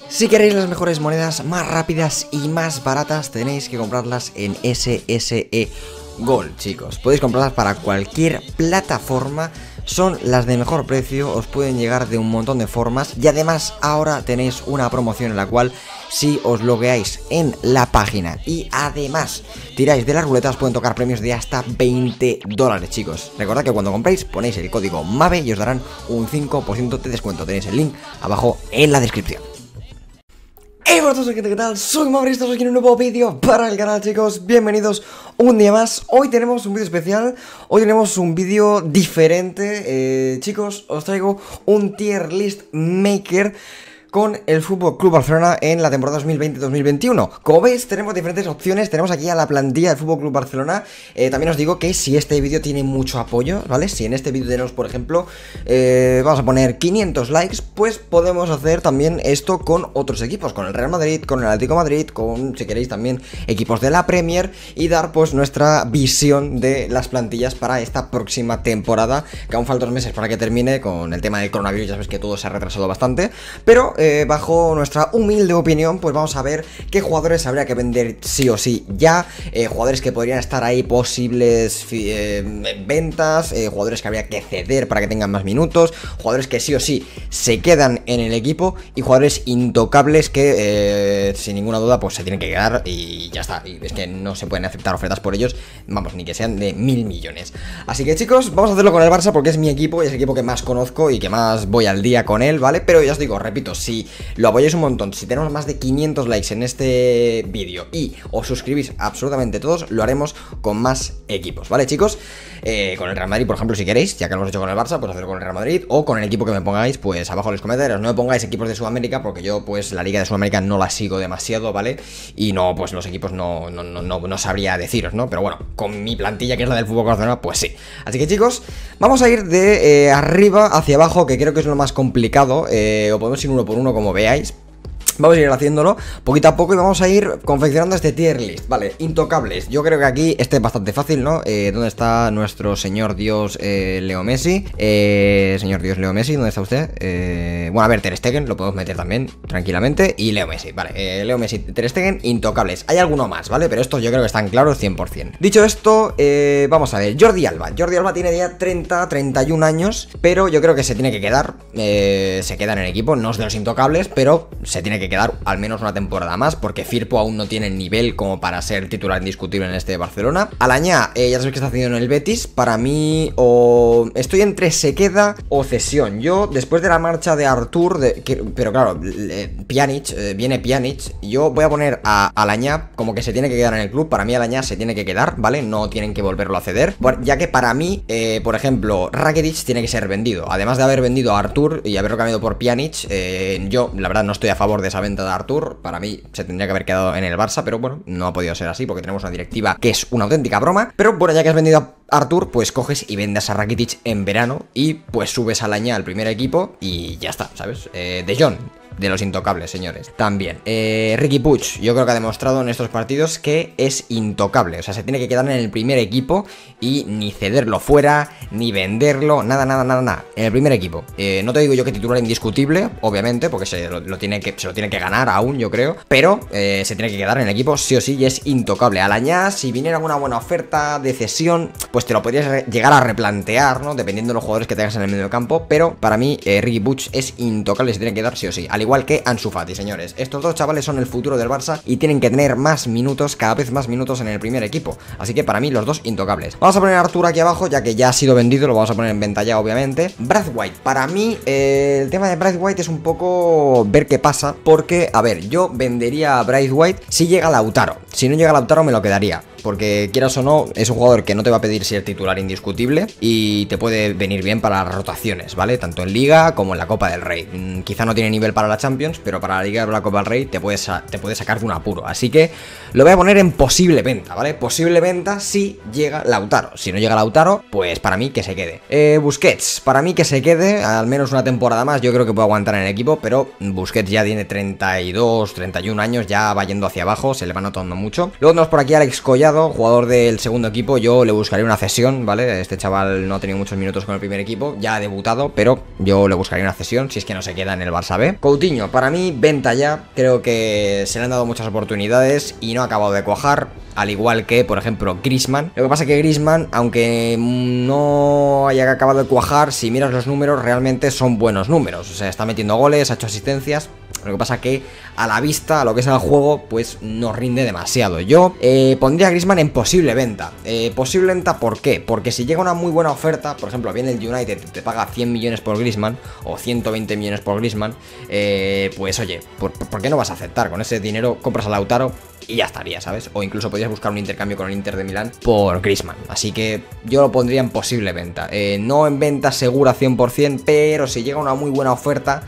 Si queréis las mejores monedas más rápidas y más baratas, tenéis que comprarlas en SSE Gold, chicos. Podéis comprarlas para cualquier plataforma, son las de mejor precio, os pueden llegar de un montón de formas. Y además ahora tenéis una promoción en la cual si os logueáis en la página y además tiráis de las ruletas, pueden tocar premios de hasta $20, chicos. Recordad que cuando compréis ponéis el código MAVE y os darán un 5% de descuento. Tenéis el link abajo en la descripción. Hey, buenas tardes, ¿qué tal? Soy Maverick, estamos aquí en un nuevo vídeo para el canal, chicos. Bienvenidos un día más. Hoy tenemos un vídeo especial, hoy tenemos un vídeo diferente. Chicos, os traigo un tier list maker con el Fútbol Club Barcelona en la temporada 2020-2021. Como veis, tenemos diferentes opciones. Tenemos aquí a la plantilla del Fútbol Club Barcelona. También os digo que si este vídeo tiene mucho apoyo, ¿vale? Si en este vídeo tenemos, por ejemplo, vamos a poner 500 likes, pues podemos hacer también esto con otros equipos, con el Real Madrid, con el Atlético de Madrid, con, si queréis, también equipos de la Premier, y dar pues nuestra visión de las plantillas para esta próxima temporada, que aún faltan 2 meses para que termine. Con el tema del coronavirus ya sabéis que todo se ha retrasado bastante, pero bajo nuestra humilde opinión, pues vamos a ver qué jugadores habría que vender sí o sí ya, jugadores que podrían estar ahí, posibles ventas, jugadores que habría que ceder para que tengan más minutos, jugadores que sí o sí se quedan en el equipo y jugadores intocables que sin ninguna duda pues se tienen que quedar y ya está. Y es que no se pueden aceptar ofertas por ellos, vamos, ni que sean de 1000 millones. Así que, chicos, vamos a hacerlo con el Barça porque es mi equipo y es el equipo que más conozco y que más voy al día con él, ¿vale? Pero ya os digo, repito, si lo apoyáis un montón, si tenemos más de 500 likes en este vídeo y os suscribís absolutamente todos, lo haremos con más equipos, ¿vale, chicos? Con el Real Madrid, por ejemplo, si queréis, ya que lo hemos hecho con el Barça, pues hacerlo con el Real Madrid o con el equipo que me pongáis, pues abajo en los comentarios. No me pongáis equipos de Sudamérica porque yo, pues, la Liga de Sudamérica no la sigo demasiado, ¿vale? Y no, pues los equipos no sabría deciros, ¿no? Pero bueno, con mi plantilla, que es la del Fútbol Barcelona, pues sí. Así que, chicos, vamos a ir de arriba hacia abajo, que creo que es lo más complicado, o podemos ir uno por uno, como veáis. Vamos a ir haciéndolo poquito a poco y vamos a ir confeccionando este tier list, ¿vale? Intocables. Yo creo que aquí este es bastante fácil, ¿no? ¿Dónde está nuestro señor Dios Leo Messi? Señor Dios Leo Messi, ¿dónde está usted? Bueno, a ver, Ter Stegen lo podemos meter también tranquilamente. Y Leo Messi, vale. Leo Messi, Ter Stegen, intocables. Hay alguno más, ¿vale? Pero estos yo creo que están claros 100%. Dicho esto, vamos a ver. Jordi Alba. Jordi Alba tiene ya 31 años, pero yo creo que se tiene que quedar. Se queda en el equipo, no es de los intocables, pero se tiene que quedar al menos una temporada más, porque Firpo aún no tiene el nivel como para ser titular indiscutible en este Barcelona. Alañá, ya sabéis que está haciendo en el Betis. Para mí, o estoy entre se queda o cesión. Yo, después de la marcha de Artur, pero claro, Pjanic, viene Pjanic, yo voy a poner a Alañá como que se tiene que quedar en el club. Para mí Alañá se tiene que quedar, ¿vale? No tienen que volverlo a ceder, ya que para mí, por ejemplo, Rakitic tiene que ser vendido. Además de haber vendido a Artur y haberlo cambiado por Pjanic, yo, la verdad, no estoy a favor de esa venta de Artur. Para mí se tendría que haber quedado en el Barça, pero bueno, no ha podido ser así porque tenemos una directiva que es una auténtica broma. Pero bueno, ya que has vendido a Artur, pues coges y vendas a Rakitic en verano y pues subes a Alañá al primer equipo y ya está, ¿sabes? De Jong, de los intocables, señores. También, Riqui Puig, yo creo que ha demostrado en estos partidos que es intocable. O sea, se tiene que quedar en el primer equipo y ni cederlo fuera, ni venderlo, nada. En el primer equipo. No te digo yo que titular indiscutible, obviamente, porque se lo tiene que ganar aún, yo creo. Pero se tiene que quedar en el equipo sí o sí y es intocable. Alañá, si viniera una buena oferta de cesión, pues te lo podrías llegar a replantear, ¿no? Dependiendo de los jugadores que tengas en el medio campo. Pero para mí, Riqui Puig es intocable y se tiene que quedar sí o sí. Al igual que Ansu Fati, señores. Estos dos chavales son el futuro del Barça y tienen que tener más minutos, cada vez más minutos en el primer equipo. Así que para mí los dos intocables. Vamos a poner a Artur aquí abajo, ya que ya ha sido vendido, lo vamos a poner en venta ya, obviamente. Braithwaite, para mí el tema de Braithwaite es un poco ver qué pasa, porque, a ver, yo vendería a Braithwaite si llega Lautaro. Si no llega Lautaro me lo quedaría, porque quieras o no, es un jugador que no te va a pedir ser titular indiscutible y te puede venir bien para las rotaciones, ¿vale? Tanto en Liga como en la Copa del Rey. Quizá no tiene nivel para la Champions, pero para la Liga o la Copa del Rey te puede sacar de un apuro. Así que lo voy a poner en posible venta, ¿vale? Posible venta si llega Lautaro. Si no llega Lautaro, pues para mí que se quede. Busquets, para mí que se quede al menos una temporada más. Yo creo que puede aguantar en el equipo, pero Busquets ya tiene 32, 31 años, ya va yendo hacia abajo, se le va notando mucho. Luego tenemos por aquí a Alex Collado, cambiado, jugador del segundo equipo, yo le buscaría una cesión, ¿vale? Este chaval no ha tenido muchos minutos con el primer equipo, ya ha debutado, pero yo le buscaría una cesión si es que no se queda en el Barça B. Coutinho, para mí, venta ya, creo que se le han dado muchas oportunidades y no ha acabado de cuajar, al igual que, por ejemplo, Griezmann. Lo que pasa es que Griezmann, aunque no haya acabado de cuajar, si miras los números, realmente son buenos números, o sea, está metiendo goles, ha hecho asistencias. Lo que pasa que a la vista, a lo que es el juego, pues no rinde demasiado. Yo pondría a Griezmann en posible venta. Posible venta, ¿por qué? Porque si llega una muy buena oferta, por ejemplo, viene el United y te paga 100 millones por Griezmann o 120 millones por Griezmann, pues oye, ¿por qué no vas a aceptar? Con ese dinero compras a Lautaro y ya estaría, ¿sabes? O incluso podrías buscar un intercambio con el Inter de Milán por Griezmann. Así que yo lo pondría en posible venta. No en venta segura 100%, pero si llega una muy buena oferta,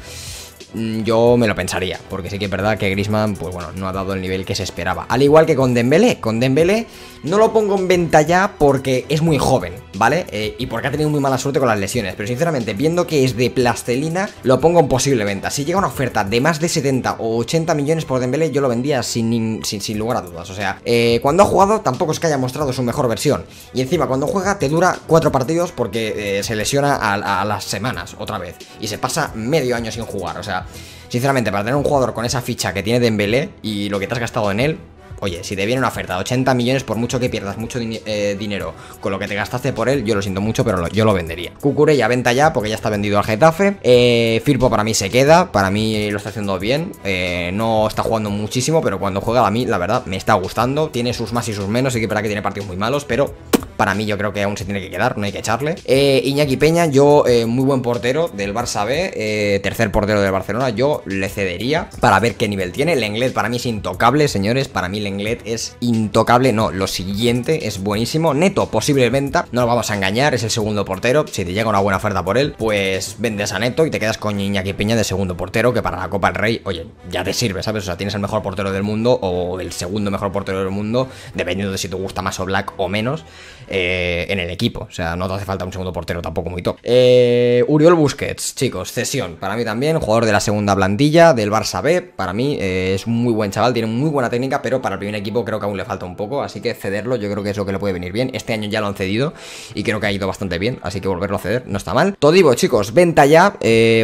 yo me lo pensaría, porque sí que es verdad que Griezmann, pues bueno, no ha dado el nivel que se esperaba. Al igual que con Dembélé no lo pongo en venta ya porque es muy joven, ¿vale? Y porque ha tenido muy mala suerte con las lesiones. Pero sinceramente, viendo que es de plastelina, lo pongo en posible venta. Si llega una oferta de más de 70 o 80 millones por Dembélé, yo lo vendía sin lugar a dudas. O sea, cuando ha jugado tampoco es que haya mostrado su mejor versión. Y encima, cuando juega, te dura 4 partidos porque se lesiona a las semanas otra vez. Y se pasa medio año sin jugar, o sea, sinceramente, para tener un jugador con esa ficha que tiene Dembélé y lo que te has gastado en él, oye, si te viene una oferta de 80 millones, por mucho que pierdas mucho dinero con lo que te gastaste por él, yo lo siento mucho, pero yo lo vendería. Cucurella, venta ya, porque ya está vendido al Getafe. Firpo para mí se queda, para mí lo está haciendo bien. No está jugando muchísimo, pero cuando juega a mí, la verdad, me está gustando. Tiene sus más y sus menos, sí que es verdad que tiene partidos muy malos, pero para mí yo creo que aún se tiene que quedar, no hay que echarle. Iñaki Peña, yo, muy buen portero del Barça B, tercer portero del Barcelona, yo le cedería para ver qué nivel tiene. Lenglet para mí es intocable, señores, para mí Lenglet es intocable, no, lo siguiente es buenísimo. Neto, posible venta, no nos vamos a engañar, es el segundo portero, si te llega una buena oferta por él, pues vendes a Neto y te quedas con Iñaki Peña de segundo portero, que para la Copa del Rey, oye, ya te sirve, ¿sabes? O sea, tienes el mejor portero del mundo o el segundo mejor portero del mundo, dependiendo de si te gusta más Oblak o menos, en el equipo, o sea, no te hace falta un segundo portero tampoco muy top. Uriol Busquets, chicos, cesión, para mí también, jugador de la segunda plantilla del Barça B, para mí es un muy buen chaval, tiene muy buena técnica, pero para el primer equipo creo que aún le falta un poco, así que cederlo yo creo que es lo que le puede venir bien. Este año ya lo han cedido y creo que ha ido bastante bien, así que volverlo a ceder no está mal. Todibo, chicos, venta ya,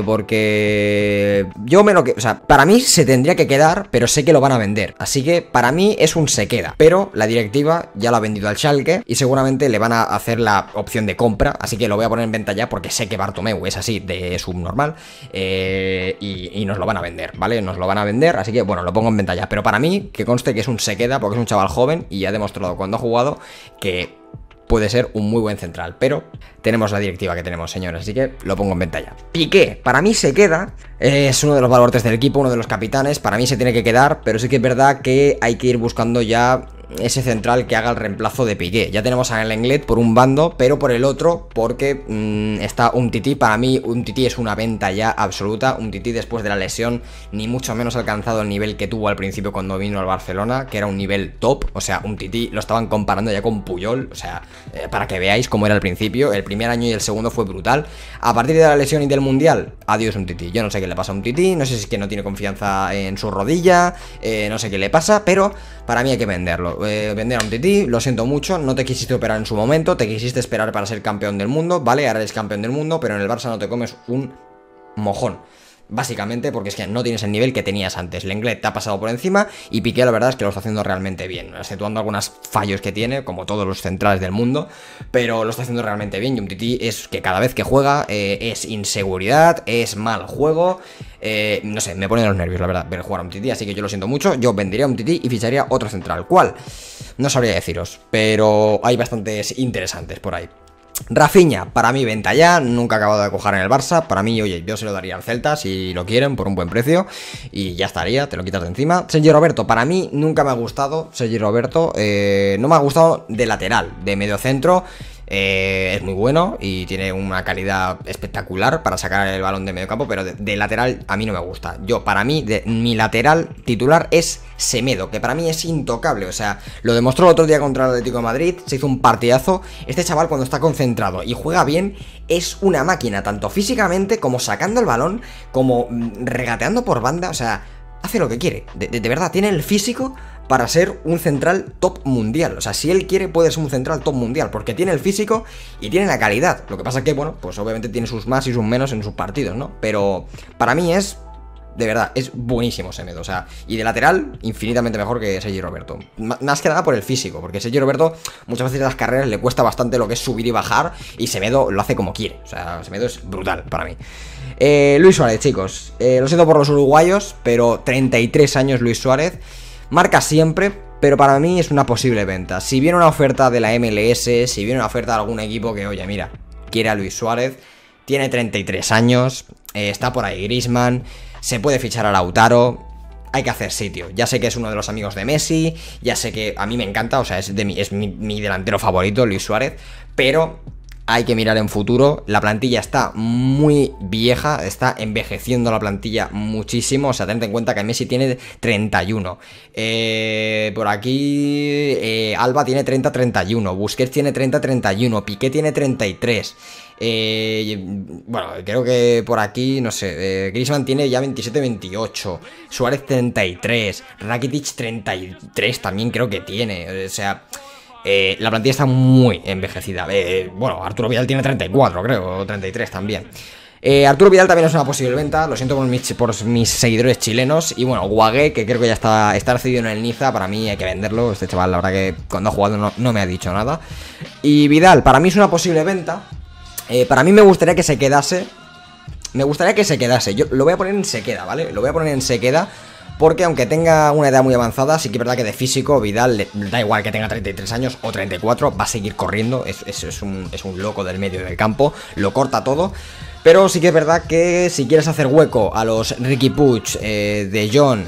porque yo o sea, para mí se tendría que quedar, pero sé que lo van a vender, así que para mí es un se queda, pero la directiva ya lo ha vendido al Schalke y seguramente le van a hacer la opción de compra, así que lo voy a poner en venta ya porque sé que Bartomeu es así de subnormal, y nos lo van a vender, ¿vale? Nos lo van a vender, así que bueno, lo pongo en venta ya, pero para mí que conste que es un se queda porque es un chaval joven y ha demostrado cuando ha jugado que puede ser un muy buen central, pero tenemos la directiva que tenemos, señores, así que lo pongo en venta ya. Piqué, para mí se queda, es uno de los baluartes del equipo, uno de los capitanes, para mí se tiene que quedar, pero sí que es verdad que hay que ir buscando ya ese central que haga el reemplazo de Piqué. Ya tenemos a Lenglet por un bando, pero por el otro, porque está Umtiti. Para mí Umtiti es una venta ya absoluta. Umtiti después de la lesión ni mucho menos ha alcanzado el nivel que tuvo al principio cuando vino al Barcelona, que era un nivel top. O sea, Umtiti lo estaban comparando ya con Puyol, o sea, para que veáis cómo era al principio. El primer año y el segundo fue brutal. A partir de la lesión y del Mundial, adiós Umtiti. Yo no sé qué le pasa a Umtiti, no sé si es que no tiene confianza en su rodilla, no sé qué le pasa, pero para mí hay que venderlo. Vender a Umtiti, lo siento mucho, no te quisiste operar en su momento, te quisiste esperar para ser campeón del mundo, vale, ahora eres campeón del mundo, pero en el Barça no te comes un mojón. Básicamente porque es que no tienes el nivel que tenías antes. Lenglet te ha pasado por encima y Piqué la verdad es que lo está haciendo realmente bien, exceptuando algunos fallos que tiene, como todos los centrales del mundo, pero lo está haciendo realmente bien. Y Umtiti es que cada vez que juega es inseguridad, es mal juego, no sé, me pone de los nervios la verdad ver jugar a Umtiti, así que yo lo siento mucho. Yo vendería a Umtiti y ficharía otro central. ¿Cuál? No sabría deciros, pero hay bastantes interesantes por ahí. Rafinha, para mí venta ya, nunca ha acabado de cojar en el Barça. Para mí, oye, yo se lo daría al Celta si lo quieren, por un buen precio, y ya estaría, te lo quitas de encima. Sergi Roberto, para mí nunca me ha gustado Sergi Roberto, no me ha gustado de lateral, de medio centro. Es muy bueno y tiene una calidad espectacular para sacar el balón de medio campo, pero de lateral a mí no me gusta. Para mí, mi lateral titular es Semedo, que para mí es intocable. O sea, lo demostró el otro día contra el Atlético de Madrid, se hizo un partidazo. Este chaval cuando está concentrado y juega bien es una máquina, tanto físicamente como sacando el balón, como regateando por banda, o sea, hace lo que quiere, de verdad, tiene el físico para ser un central top mundial. O sea, si él quiere puede ser un central top mundial, porque tiene el físico y tiene la calidad. Lo que pasa que, bueno, pues obviamente tiene sus más y sus menos en sus partidos, ¿no? Pero para mí es... De verdad, es buenísimo Semedo, o sea, y de lateral, infinitamente mejor que Sergi Roberto. Más que nada por el físico, porque Sergi Roberto muchas veces en las carreras le cuesta bastante lo que es subir y bajar, y Semedo lo hace como quiere, o sea, Semedo es brutal para mí. Luis Suárez, chicos, lo siento por los uruguayos, pero 33 años Luis Suárez, marca siempre, pero para mí es una posible venta. Si viene una oferta de la MLS, si viene una oferta de algún equipo que, oye, mira, quiere a Luis Suárez, tiene 33 años, está por ahí Griezmann, se puede fichar a Lautaro, hay que hacer sitio. Ya sé que es uno de los amigos de Messi, ya sé que a mí me encanta, o sea, es mi delantero favorito, Luis Suárez, pero hay que mirar en futuro. La plantilla está muy vieja, está envejeciendo la plantilla muchísimo, o sea, tened en cuenta que Messi tiene 31. Por aquí Alba tiene 30-31, Busquets tiene 30-31, Piqué tiene 33. Bueno, creo que por aquí, no sé, Griezmann tiene ya 27-28, Suárez 33, Rakitic 33 también creo que tiene, o sea, la plantilla está muy envejecida. Bueno, Arturo Vidal tiene 34 creo, o 33 también. Arturo Vidal también es una posible venta, lo siento por mis seguidores chilenos. Y bueno, Guagué, que creo que ya está recibido en el Niza, para mí hay que venderlo. Este chaval, la verdad que cuando ha jugado no me ha dicho nada. Y Vidal, para mí es una posible venta. Para mí me gustaría que se quedase. Yo lo voy a poner en se queda, ¿vale? Lo voy a poner en se queda, porque aunque tenga una edad muy avanzada, sí que es verdad que de físico Vidal, da igual que tenga 33 años o 34, va a seguir corriendo, es un loco del medio del campo, lo corta todo. Pero sí que es verdad que si quieres hacer hueco a los Riqui Puig, De Jong,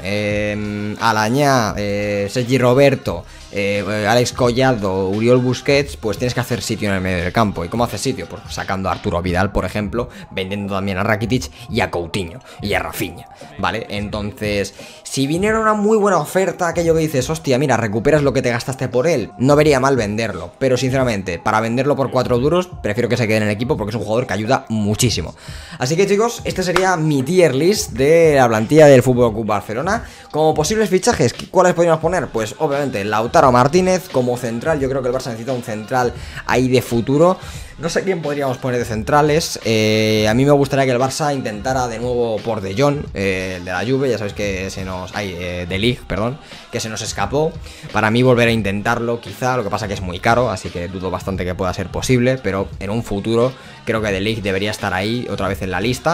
Alañá, Sergi Roberto, Alex Collado, Uriol Busquets, pues tienes que hacer sitio en el medio del campo. ¿Y cómo haces sitio? Pues sacando a Arturo Vidal, por ejemplo, vendiendo también a Rakitic y a Coutinho y a Rafinha, ¿vale? Entonces, si viniera una muy buena oferta, aquello que dices, hostia, mira, recuperas lo que te gastaste por él, no vería mal venderlo. Pero sinceramente, para venderlo por 4 duros, prefiero que se quede en el equipo porque es un jugador que ayuda muchísimo. Así que, chicos, este sería mi tier list de la plantilla del FC Barcelona. Como posibles fichajes, ¿cuáles podríamos poner? Pues obviamente Lautaro Martínez como central. Yo creo que el Barça necesita un central ahí de futuro. No sé quién podríamos poner de centrales. A mí me gustaría que el Barça intentara de nuevo por De Jong, el de la Juve. Ya sabéis que se nos... De Ligt, perdón, que se nos escapó. Para mí volver a intentarlo quizá. Lo que pasa que es muy caro, así que dudo bastante que pueda ser posible. Pero en un futuro creo que De Ligt debería estar ahí otra vez en la lista.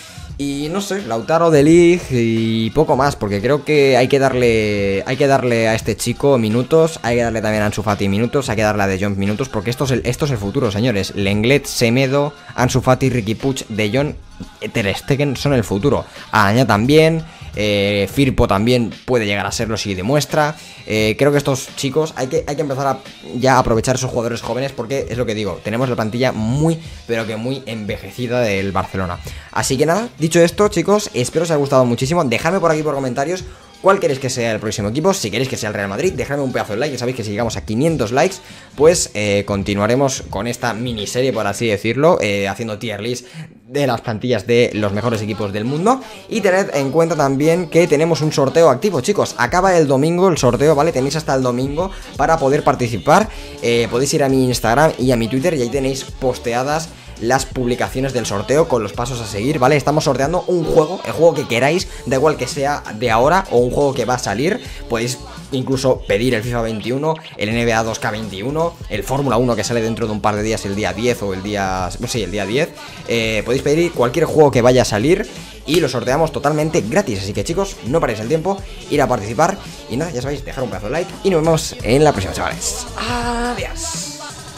Y no sé, Lautaro, De Ligt y poco más, porque creo que hay que darle a este chico minutos, hay que darle también a Ansu Fati minutos, hay que darle a De Jong minutos, porque esto es el futuro, señores. Lenglet, Semedo, Ansu Fati, Riqui Puig, De Jong, Ter Stegen son el futuro. Araña también, Firpo también puede llegar a serlo si demuestra. Creo que estos chicos hay que empezar a ya aprovechar esos jugadores jóvenes, porque es lo que digo, tenemos la plantilla muy, pero que muy envejecida del Barcelona. Así que nada, dicho esto, chicos, espero os haya gustado muchísimo. Dejadme por aquí por comentarios cuál queréis que sea el próximo equipo. Si queréis que sea el Real Madrid, dejadme un pedazo de like. Ya sabéis que si llegamos a 500 likes, pues continuaremos con esta miniserie, por así decirlo, haciendo tier list de las plantillas de los mejores equipos del mundo. Y tened en cuenta también que tenemos un sorteo activo, chicos. Acaba el domingo el sorteo, ¿vale? Tenéis hasta el domingo para poder participar. Podéis ir a mi Instagram y a mi Twitter y ahí tenéis posteadas las publicaciones del sorteo con los pasos a seguir, ¿vale? Estamos sorteando un juego, el juego que queráis, da igual que sea de ahora o un juego que va a salir. Podéis incluso pedir el FIFA 21, el NBA 2K21, el Fórmula 1 que sale dentro de un par de días, el día 10 o el día... sí, el día 10. Podéis pedir cualquier juego que vaya a salir y lo sorteamos totalmente gratis. Así que, chicos, no paréis el tiempo, ir a participar. Y nada, ya sabéis, dejar un pedazo de like y nos vemos en la próxima, chavales. Adiós.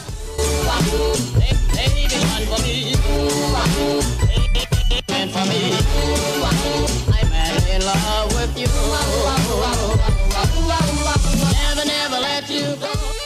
And for me, I'm in love with you. Never let you go.